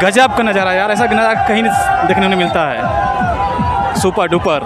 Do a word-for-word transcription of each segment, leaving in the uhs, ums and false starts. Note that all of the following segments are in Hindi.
गजब का नज़ारा यार, ऐसा नज़ारा कहीं देखने को मिलता है। Super duper.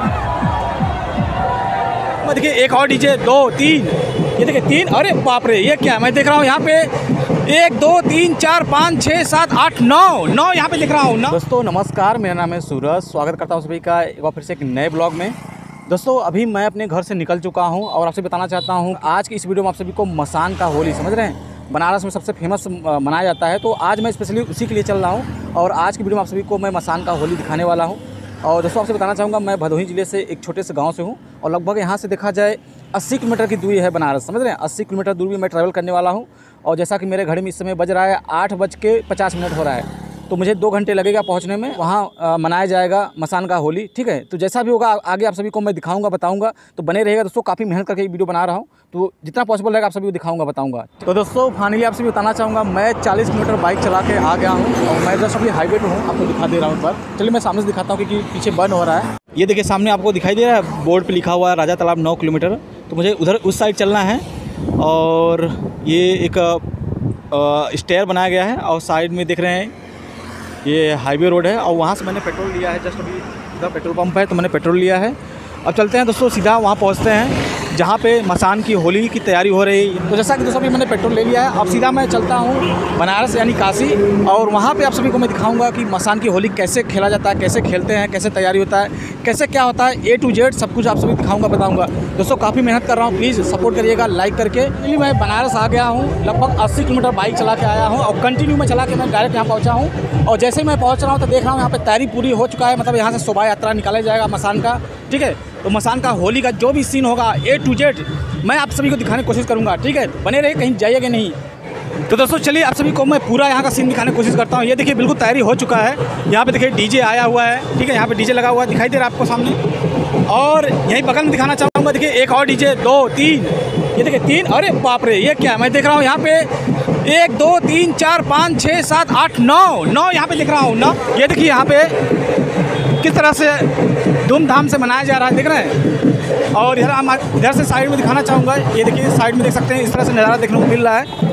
मैं देखिए एक और डीजे, दो तीन, ये देखिए तीन, अरे बाप रे ये क्या मैं देख रहा हूँ यहाँ पे, एक दो तीन चार पाँच छः सात आठ नौ नौ यहाँ पे दिख रहा हूँ ना। दोस्तों नमस्कार, मेरा नाम है सूरज, स्वागत करता हूँ सभी का एक बार फिर से एक नए ब्लॉग में। दोस्तों अभी मैं अपने घर से निकल चुका हूँ और आपसे बताना चाहता हूँ आज की इस वीडियो में आप सभी को मसान का होली, समझ रहे हैं, बनारस में सबसे फेमस मनाया जाता है। तो आज मैं स्पेशली उसी के लिए चल रहा हूँ और आज की वीडियो में आप सभी को मैं मसान का होली दिखाने वाला हूँ। और दोस्तों आपसे बताना चाहूँगा, मैं भदोही ज़िले से एक छोटे से गांव से हूँ और लगभग यहाँ से देखा जाए अस्सी किलोमीटर की दूरी है बनारस, समझ रहे हैं। अस्सी किलोमीटर दूरी में मैं ट्रैवल करने वाला हूँ और जैसा कि मेरे घड़ी में इस समय बज रहा है आठ बज के पचास मिनट हो रहा है, तो मुझे दो घंटे लगेगा पहुंचने में। वहाँ मनाया जाएगा मसान का होली, ठीक है। तो जैसा भी होगा आगे आप सभी को मैं दिखाऊंगा, बताऊंगा, तो बने रहेगा दोस्तों। काफ़ी मेहनत करके वीडियो बना रहा हूँ, तो जितना पॉसिबल रहेगा आप सभी को दिखाऊंगा, बताऊंगा। तो दोस्तों फाइनली आप सभी बताना चाहूँगा, मैं चालीस किलोमीटर बाइक चला के आ गया हूँ और मैं जस्ट अभी हाईवे पर हूँ, आपको दिखा दे रहा हूँ। पर चलिए मैं सामने से दिखाता हूँ क्योंकि पीछे बर्न हो रहा है। ये देखिए सामने आपको दिखाई दे रहा है, बोर्ड पर लिखा हुआ है राजा तालाब नौ किलोमीटर। तो मुझे उधर उस साइड चलना है और ये एक स्टेयर बनाया गया है और साइड में देख रहे हैं ये हाईवे रोड है और वहाँ से मैंने पेट्रोल लिया है। जस्ट अभी इधर पेट्रोल पंप है तो मैंने पेट्रोल लिया है। अब चलते हैं दोस्तों, सीधा वहाँ पहुँचते हैं जहाँ पे मसान की होली की तैयारी हो रही है। तो जैसा कि दोस्तों अभी मैंने पेट्रोल ले लिया है, अब सीधा मैं चलता हूँ बनारस यानी काशी, और वहाँ पे आप सभी को मैं दिखाऊंगा कि मसान की होली कैसे खेला जाता है, कैसे खेलते हैं, कैसे तैयारी होता है, कैसे क्या होता है, ए टू जेड सब कुछ आप सभी दिखाऊंगा, बताऊँगा। दोस्तों काफ़ी मेहनत कर रहा हूँ, प्लीज़ सपोर्ट करिएगा लाइक करके। इसलिए मैं बनारस आ गया हूँ, लगभग अस्सी किलोमीटर बाइक चला के आया हूँ और कंटिन्यू में चला के मैं डायरेक्ट यहाँ पहुँचा हूँ। और जैसे ही मैं पहुँच रहा हूँ तो देख रहा हूँ यहाँ पर तैयारी पूरी हो चुका है, मतलब यहाँ से शोभा यात्रा निकाला जाएगा मसान का, ठीक है। तो मसान का होली का जो भी सीन होगा ए टू जेड मैं आप सभी को दिखाने की कोशिश करूंगा, ठीक है। बने रहिए, कहीं जाइएगा नहीं। तो दोस्तों चलिए आप सभी को मैं पूरा यहाँ का सीन दिखाने की कोशिश करता हूँ। ये देखिए बिल्कुल तैयारी हो चुका है, यहाँ पे देखिए डीजे आया हुआ है, ठीक है। यहाँ पे डीजे लगा हुआ है, दिखाई दे रहा है आपको सामने। और यहीं बगल में दिखाना चाहूँगा, देखिए एक और डीजे, दो तीन, ये देखिए तीन, अरे बाप रे ये क्या मैं देख रहा हूँ यहाँ पे, एक दो तीन चार पाँच छः सात आठ नौ नौ यहाँ पे दिख रहा हूँ ना। ये देखिए यहाँ पे किस तरह से धूमधाम से मनाया जा रहा है, देख रहे हैं। और इधर हम इधर से साइड में दिखाना चाहूँगा, ये देखिए साइड में देख सकते हैं इस तरह से नज़ारा देखने को मिल रहा है।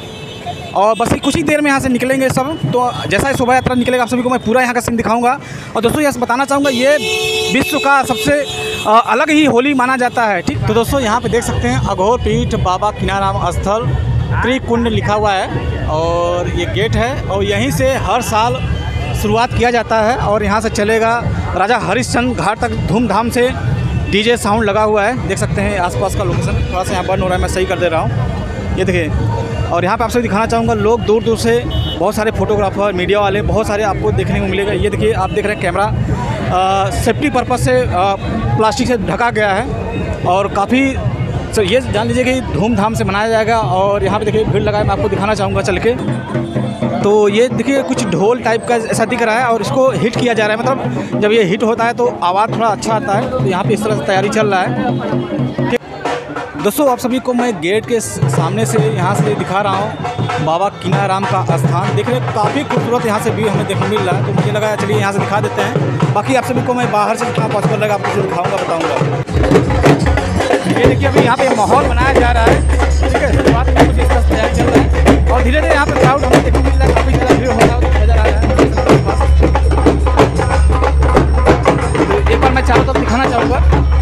और बस कुछ ही देर में यहाँ से निकलेंगे सब, तो जैसा ही शोभा यात्रा निकलेगा आप सभी को मैं पूरा यहाँ का सीन दिखाऊंगा। और दोस्तों यहाँ से बताना चाहूँगा, ये विश्व का सबसे अलग ही होली माना जाता है, ठीक। तो दोस्तों यहाँ पे देख सकते हैं अघोर पीठ बाबा किनाराम स्थल त्रिकुंड लिखा हुआ है और ये गेट है और यहीं से हर साल शुरुआत किया जाता है और यहाँ से चलेगा राजा हरिश्चंद्र घाट तक धूमधाम से। डीजे साउंड लगा हुआ है, देख सकते हैं आसपास का लोकेशन थोड़ा सा यहाँ बर्न हो रहा है, मैं सही कर दे रहा हूँ, ये देखिए। और यहाँ पे आपसे दिखाना चाहूँगा, लोग दूर दूर से बहुत सारे फोटोग्राफर, मीडिया वाले बहुत सारे आपको देखने को मिलेगा। ये देखिए आप देख रहे हैं कैमरा सेफ्टी पर्पज़ से आ, प्लास्टिक से ढका गया है और काफ़ी तो ये जान लीजिए कि धूमधाम से मनाया जाएगा। और यहाँ पे देखिए भीड़ लगा है, मैं आपको दिखाना चाहूँगा चल के। तो ये देखिए कुछ ढोल टाइप का ऐसा दिख रहा है और इसको हिट किया जा रहा है, मतलब जब ये हिट होता है तो आवाज़ थोड़ा अच्छा आता है। तो यहाँ पे इस तरह से तैयारी चल रहा है, ठीक। दोस्तों आप सभी को मैं गेट के सामने से यहाँ से दिखा रहा हूँ बाबा किनाराम का स्थान, देख रहे काफ़ी खूबसूरत यहाँ से व्यू हमें देखने मिल रहा है। तो मुझे लगा चलिए यहाँ से दिखा देते हैं, बाकी आप सभी को मैं बाहर से जितना पॉसिबल रहेगा आपको दिखाऊँगा, बताऊँगा। ये देखिए अभी यहाँ पे माहौल बनाया जा रहा है, ठीक है। शुरुआत में कुछ इस तरह तैयारी चल रहा है और धीरे धीरे यहाँ पर क्राउड हमें देखने को मिल रहा है, काफ़ी ज़्यादा भीड़ हो रहा है, नजर आ रहा है। तो एक बार मैं चारों तरफ दिखाना चाहूँगा।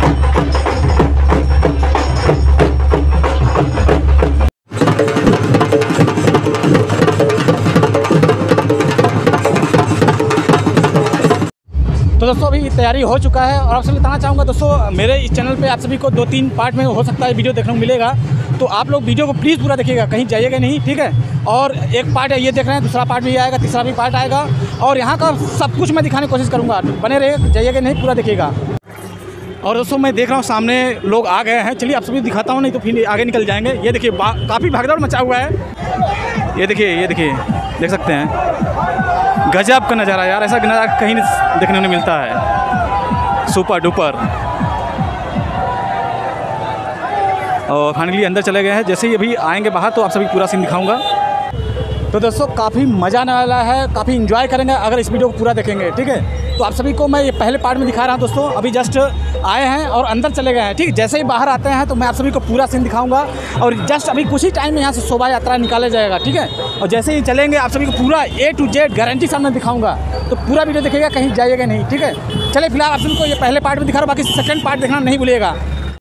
तो दोस्तों अभी तैयारी हो चुका है और आप सभी बताना चाहूँगा दोस्तों, मेरे इस चैनल पे आप सभी को दो तीन पार्ट में हो सकता है वीडियो देखने को मिलेगा, तो आप लोग वीडियो को प्लीज़ पूरा देखिएगा, कहीं जाइएगा नहीं, ठीक है। और एक पार्ट है ये देख रहे हैं, दूसरा पार्ट भी आएगा, तीसरा भी पार्ट आएगा और यहाँ का सब कुछ मैं दिखाने की कोशिश करूँगा, बने रहिए, जाइएगा नहीं, पूरा देखिएगा। और दोस्तों मैं देख रहा हूँ सामने लोग आ गए हैं, चलिए आप सभी दिखाता हूँ, नहीं तो फिर आगे निकल जाएंगे। ये देखिए काफ़ी भागदौड़ मचा हुआ है, ये देखिए ये देखिए देख सकते हैं गजब का नज़ारा यार, ऐसा नज़ारा कहीं देखने को मिलता है। Super duper. और फाइनली अंदर चले गए हैं, जैसे ही अभी आएंगे बाहर तो आप सभी पूरा सीन दिखाऊंगा। तो दोस्तों काफ़ी मज़ा आने वाला है, काफ़ी इन्जॉय करेंगे अगर इस वीडियो को पूरा देखेंगे, ठीक है। तो आप सभी को मैं ये पहले पार्ट में दिखा रहा हूँ दोस्तों, अभी जस्ट आए हैं और अंदर चले गए हैं, ठीक है। जैसे ही बाहर आते हैं तो मैं आप सभी को पूरा सीन दिखाऊंगा और जस्ट अभी कुछ ही टाइम में यहाँ से शोभा यात्रा निकाला जाएगा, ठीक है। और जैसे ही चलेंगे आप सभी को पूरा ए टू जेड गारंटी सामने दिखाऊंगा, तो पूरा वीडियो देखिएगा, कहीं जाइएगा नहीं, ठीक है। चलिए फिलहाल आप सभी को ये पहले पार्ट में दिखा रहा हूँ, बाकी सेकंड पार्ट देखना नहीं भूलिएगा।